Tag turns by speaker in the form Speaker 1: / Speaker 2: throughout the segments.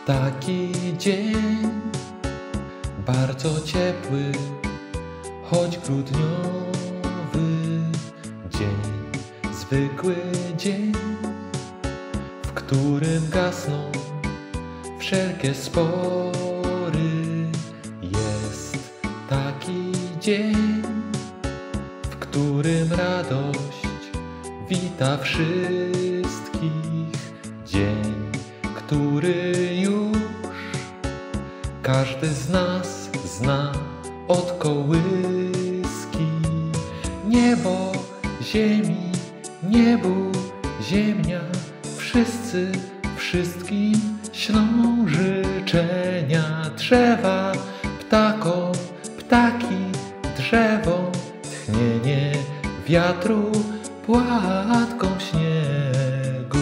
Speaker 1: Taki dzień, bardzo ciepły, choć grudniowy dzień. Zwykły dzień, w którym gasną wszelkie spory. Jest taki dzień, w którym radość wita wszystkich. Dzień, który już każdy z nas zna od kołyski. Niebo, ziemi, niebu, ziemia, wszyscy wszystkim ślą życzenia. Drzewa, ptakom, ptaki, drzewo, tchnienie wiatru, płatką śniegu.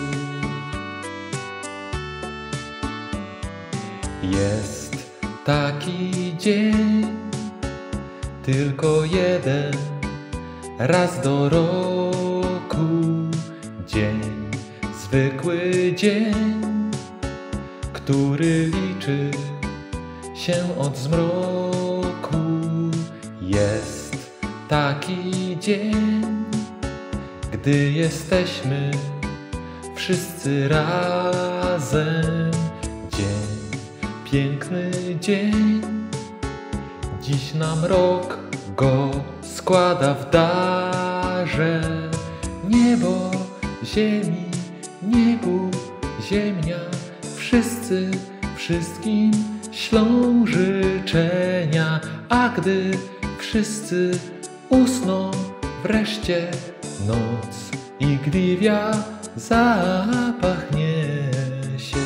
Speaker 1: Jest taki dzień, tylko jeden raz do roku. Dzień, zwykły dzień, który liczy się od zmroku. Jest taki dzień, gdy jesteśmy wszyscy razem. Dzień, piękny dzień, dziś nam rok go składa w darze. Niebo, ziemi, niebu, ziemia, wszyscy wszystkim ślą życzenia. A gdy wszyscy usną, wreszcie noc i gliwia zapach niesie.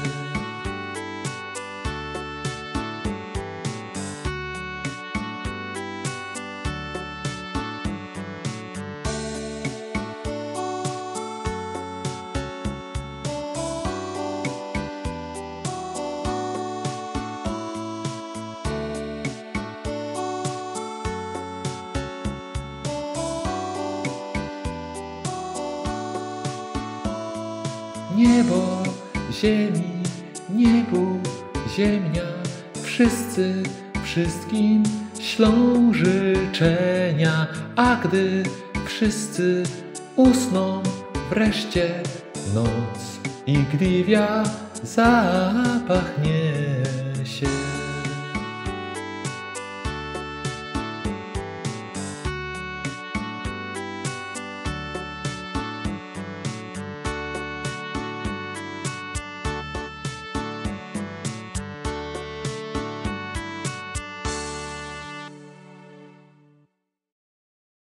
Speaker 1: Niebo, ziemi, niebu, ziemia, wszyscy wszystkim ślą życzenia. A gdy wszyscy usną, wreszcie noc i gliwia zapach niesie.